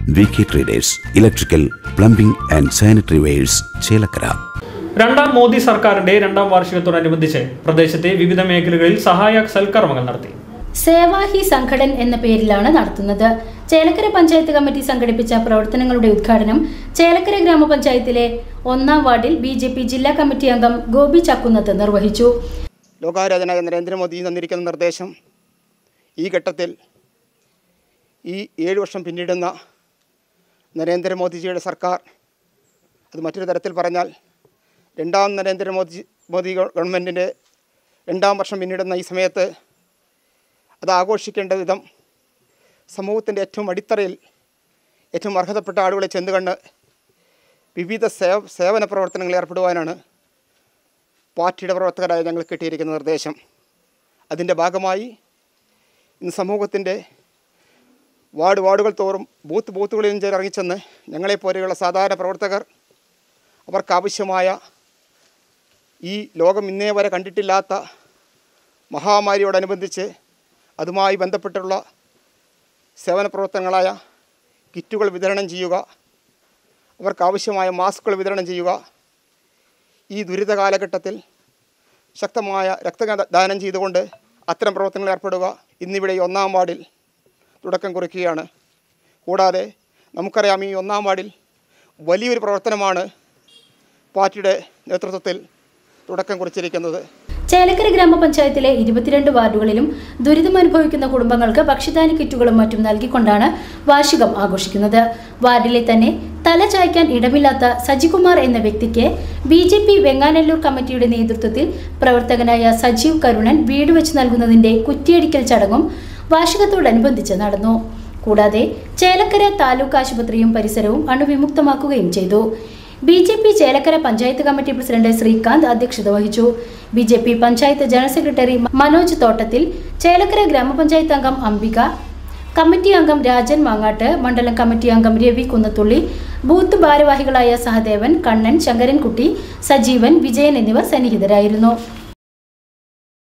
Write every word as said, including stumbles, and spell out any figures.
V K traders, electrical, plumbing and sanitary wares, Chelakkara. രണ്ടാം മോദി സർക്കാരിന്റെ രണ്ടാം വാർഷികത്തോടനുബന്ധിച്ച് പ്രദേശത്തെ വിവിധ മേഖലകളിൽ സഹായ സൽക്കർമ്മങ്ങൾ നടത്തി. സേവാ ഹി സംഘടൻ എന്ന പേരിലാണ് നടത്തുന്നത്. ചേലക്കര പഞ്ചായത്ത് കമ്മിറ്റി സംഘടിപ്പിച്ച പ്രവർത്തനങ്ങളുടെ ഉദ്ഘാടനം ചേലക്കര ഗ്രാമപഞ്ചായത്തിലെ ഒന്നാം വാർഡിൽ ബി ജെ പി ജില്ലാ കമ്മിറ്റി അംഗം ഗോപി ചക്കുന്നത്ത് നിർവഹിച്ചു. ലോകാരാധനായ നരേന്ദ്രമോദി തന്നിരിക്കുന്ന നിർദ്ദേശം ഈ ഘട്ടത്തിൽ ഈ ഏഴ് വർഷം പിന്നിടുന്ന നരേന്ദ്രമോദിജിയുടെ സർക്കാർ, അത് മറ്റൊരു തരത്തിൽ പറഞ്ഞാൽ രണ്ടാം നരേന്ദ്രമോദി മോദി ഗവൺമെൻറ്റിൻ്റെ രണ്ടാം വർഷം പിന്നിടുന്ന ഈ സമയത്ത് അത് ആഘോഷിക്കേണ്ട വിധം സമൂഹത്തിൻ്റെ ഏറ്റവും അടിത്തറയിൽ ഏറ്റവും അർഹതപ്പെട്ട ആളുകളെ ചെന്ന് കണ്ട് വിവിധ സേവ സേവന പ്രവർത്തനങ്ങളിൽ ഏർപ്പെടുവാനാണ് പാർട്ടിയുടെ പ്രവർത്തകരായ ഞങ്ങൾ കിട്ടിയിരിക്കുന്ന നിർദ്ദേശം. അതിൻ്റെ ഭാഗമായി ഇന്ന് സമൂഹത്തിൻ്റെ വാർഡ് വാർഡുകൾ തോറും ബൂത്ത് ബൂത്തുകളിലും ചേർ ഇറങ്ങിച്ചെന്ന് ഞങ്ങളെപ്പോലെയുള്ള സാധാരണ പ്രവർത്തകർ അവർക്കാവശ്യമായ ഈ ലോകം ഇന്നേ വരെ കണ്ടിട്ടില്ലാത്ത മഹാമാരിയോടനുബന്ധിച്ച് അതുമായി ബന്ധപ്പെട്ടുള്ള സേവന പ്രവർത്തനങ്ങളായ കിറ്റുകൾ വിതരണം ചെയ്യുക, അവർക്കാവശ്യമായ മാസ്കുകൾ വിതരണം ചെയ്യുക, ഈ ദുരിത കാലഘട്ടത്തിൽ ശക്തമായ രക്തദാനം ചെയ്തുകൊണ്ട് അത്തരം പ്രവർത്തനങ്ങളിൽ ഏർപ്പെടുക ഇന്നിവിടെ ഈ ഒന്നാം വാർഡിൽ തുടക്കം കുറിക്കുകയാണ്. കൂടാതെ നമുക്കറിയാം, ഈ ഒന്നാം വാർഡിൽ വലിയൊരു പ്രവർത്തനമാണ് പാർട്ടിയുടെ നേതൃത്വത്തിൽ തുടക്കം കുറിച്ചിരിക്കുന്നത്. ചേലക്കര ഗ്രാമപഞ്ചായത്തിലെ ഇരുപത്തിരണ്ട് വാർഡുകളിലും ദുരിതമനുഭവിക്കുന്ന കുടുംബങ്ങൾക്ക് ഭക്ഷ്യധാന്യ കിറ്റുകളും മറ്റും നൽകിക്കൊണ്ടാണ് വാർഷികം ആഘോഷിക്കുന്നത്. വാർഡിലെ തന്നെ തല ചായ്ക്കാൻ ഇടമില്ലാത്ത സജികുമാർ എന്ന വ്യക്തിക്ക് ബി ജെ പി വെങ്ങാനല്ലൂർ കമ്മിറ്റിയുടെ നേതൃത്വത്തിൽ പ്രവർത്തകനായ സജീവ് കരുണൻ വീട് വെച്ച് നൽകുന്നതിന്റെ കുറ്റിയടിക്കൽ ചടങ്ങും വാർഷികത്തോടനുബന്ധിച്ച് നടന്നു. കൂടാതെ ചേലക്കര താലൂക്ക് ആശുപത്രിയും പരിസരവും അണുവിമുക്തമാക്കുകയും ചെയ്തു. B J P Chelakkara panchayat committee president Srikanth അധ്യക്ഷത വഹിച്ചു. B J P panchayat general secretary Manoj Thottathil, Chelakkara ഗ്രാമപഞ്ചായത്ത് അംഗം അംബിക, കമ്മിറ്റി അംഗം രാജൻ മാങ്ങാട്ട്, മണ്ഡലം കമ്മിറ്റി അംഗം രവി കുന്നത്തുള്ളി, ബൂത്ത് ഭാരവാഹികളായ സഹദേവൻ, കണ്ണൻ, ശങ്കരൻകുട്ടി, സജീവൻ, വിജയൻ എന്നിവർ സന്നിഹിതരായിരുന്നു.